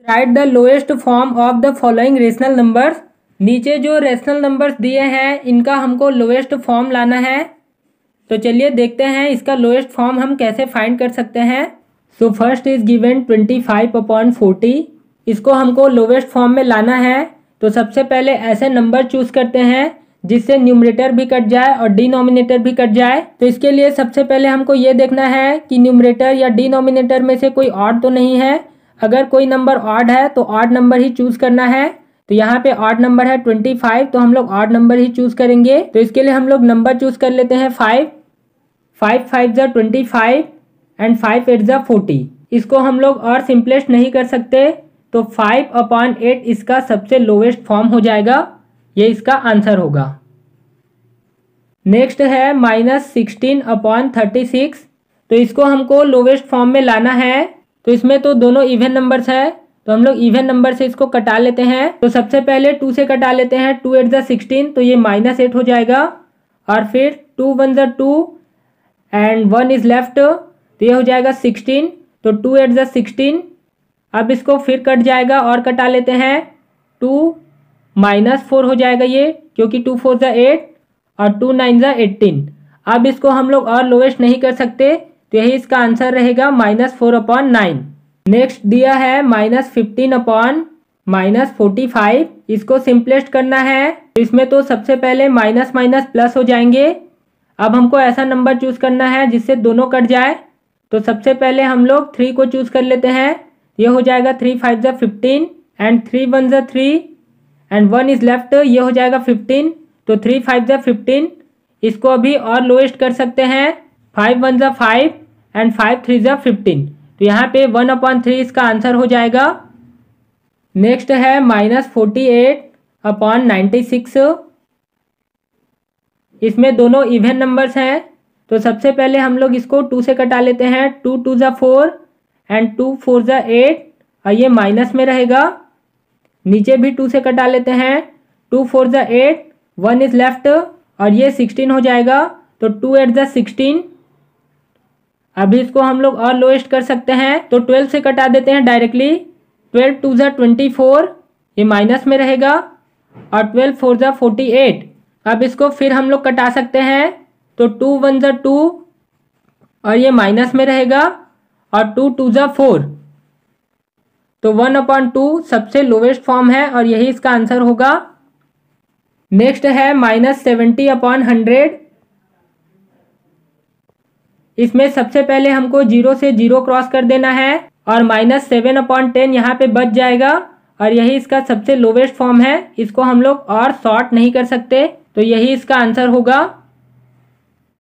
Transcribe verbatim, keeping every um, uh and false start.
Right the lowest form of the following rational numbers. नीचे जो rational numbers दिए हैं इनका हमको लोएस्ट फॉर्म लाना है। तो चलिए देखते हैं इसका लोएस्ट फॉर्म हम कैसे फाइंड कर सकते हैं। So first is given twenty five upon forty. इसको हमको लोएस्ट फॉर्म में लाना है। तो सबसे पहले ऐसे नंबर चूज करते हैं जिससे न्यूमरेटर भी कट जाए और डिनोमिनेटर भी कट जाए। तो इसके लिए सबसे पहले हमको ये देखना है कि न्यूमरेटर या डिनोमिनेटर में से कोई ऑड तो नहीं है। अगर कोई नंबर ऑड है तो ऑड नंबर ही चूज करना है। तो यहाँ पे ऑड नंबर है ट्वेंटी फाइव, तो हम लोग ऑड नंबर ही चूज करेंगे। तो इसके लिए हम लोग नंबर चूज कर लेते हैं five. Five five za twenty five and five eight za forty. इसको हम लोग और सिंपलेस्ट नहीं कर सकते, तो फाइव अपॉन एट इसका सबसे लोवेस्ट फॉर्म हो जाएगा। ये इसका आंसर होगा। नेक्स्ट है minus sixteen upon thirty six. तो इसको हमको लोवेस्ट फॉर्म में लाना है। तो इसमें तो दोनों इवन नंबर्स है, तो हम लोग इवन नंबर से इसको कटा लेते हैं। तो सबसे पहले टू से कटा लेते हैं। टू एट ज़ा सिक्सटीन, तो ये माइनस एट हो जाएगा। और फिर two one za two and one is left, तो ये हो जाएगा सिक्सटीन। तो टू एट ज़ा सिक्सटीन। अब इसको फिर कट जाएगा और कटा लेते हैं। टू माइनस फोर हो जाएगा ये, क्योंकि टू फोर ज़ा एट और टू नाइन ज़ा एट्टीन। अब इसको हम लोग और लोवेस्ट नहीं कर सकते, तो यही इसका आंसर रहेगा minus four upon nine. Next दिया है minus fifteen upon minus forty five. इसको सिंपलेस्ट करना है। तो इसमें तो सबसे पहले माइनस माइनस प्लस हो जाएंगे। अब हमको ऐसा नंबर चूज करना है जिससे दोनों कट जाए। तो सबसे पहले हम लोग थ्री को चूज कर लेते हैं। ये हो जाएगा three five za fifteen and three one za three and one is left, ये हो जाएगा फिफ्टीन। तो थ्री फाइव ज़ा फिफ्टीन। इसको अभी और लोएस्ट कर सकते हैं। Five one za five and five three za fifteen. तो यहाँ पे वन अपॉन थ्री इसका आंसर हो जाएगा। नेक्स्ट है minus forty eight upon ninety six. इसमें दोनों इवन नंबर्स हैं, तो सबसे पहले हम लोग इसको टू से कटा लेते हैं। Two two za four and two four za eight, और ये माइनस में रहेगा। नीचे भी टू से कटा लेते हैं। Two four za eight, one is left, और ये सिक्सटीन हो जाएगा। तो टू एट ज़ा सिक्सटीन। अभी इसको हम लोग और लोएस्ट कर सकते हैं, तो ट्वेल्व से कटा देते हैं directly. Twelve two za twenty four, ये माइनस में रहेगा। और twelve four za forty eight. अब इसको फिर हम लोग कटा सकते हैं। तो टू वन ज़ा टू, और ये माइनस में रहेगा। और टू टू ज़ा फोर। तो वन अपॉन टू सबसे लोवेस्ट फॉर्म है और यही इसका आंसर होगा। नेक्स्ट है माइनस सेवेंटी अपॉन हंड्रेड। इसमें सबसे पहले हमको जीरो से जीरो क्रॉस कर देना है और माइनस सेवन अपॉन टेन यहाँ पे बच जाएगा, और यही इसका सबसे लोवेस्ट फॉर्म है। इसको हम लोग और शॉर्ट नहीं कर सकते, तो यही इसका आंसर होगा।